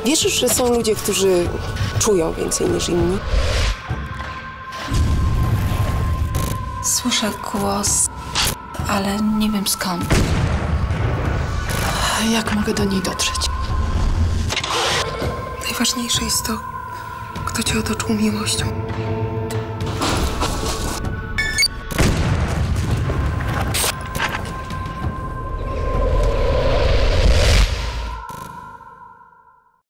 Wierzysz, że są ludzie, którzy czują więcej niż inni? Słyszę głos, ale nie wiem skąd. Jak mogę do niej dotrzeć? Najważniejsze jest to, kto cię otoczył miłością.